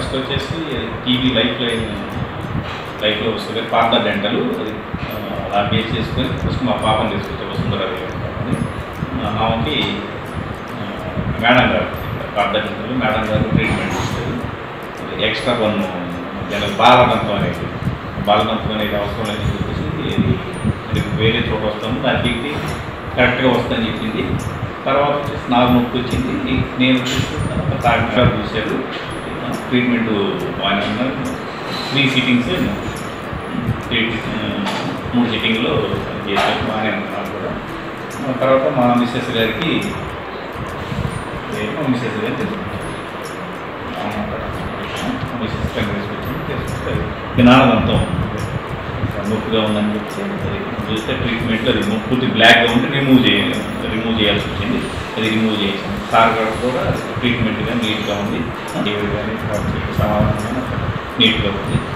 First వచ్చేసి TV లైఫ్లో వస్తుంది పార్థ డెంటల్ అలా బేస్ చేసుకొని ఫస్ట్ మా పాపని తీసుకొచ్చారు వసుంధరాదేవి అని ఆమెకి మేడం గారు పార్థ డెంటల్ మేడం గారు ట్రీట్మెంట్ ఇస్తారు. ఎక్స్ట్రా పన్ను బాలదంతం అనేది అవసరం లేదని చెప్పేసి వేరే చోట వస్తాము దానికి కరెక్ట్గా వస్తుందని చెప్పింది. తర్వాత వచ్చేసి నాకు నొప్పి వచ్చింది. నేను వచ్చేసి తాగిన చూశారు ట్రీట్మెంట్ బాగానే ఉన్నారు. 3 సిట్టింగ్స్ 3 సిట్టింగ్లో చేశారు బాగానే ఉన్నారు కూడా. తర్వాత మా మిస్సెస్ గారికి జ్ఞానదంతం నొప్పిగా ఉందని చెప్పి చూస్తే ట్రీట్మెంట్లో అది పూర్తి బ్లాక్గా ఉంటే రిమూవ్ చేయాల్సి వచ్చింది. అది రిమూవ్ చేసాం. సార్ గారు కూడా ట్రీట్మెంట్గా నీట్గా ఉంది. కానీ సమాధానంగా నీట్గా ఉంది.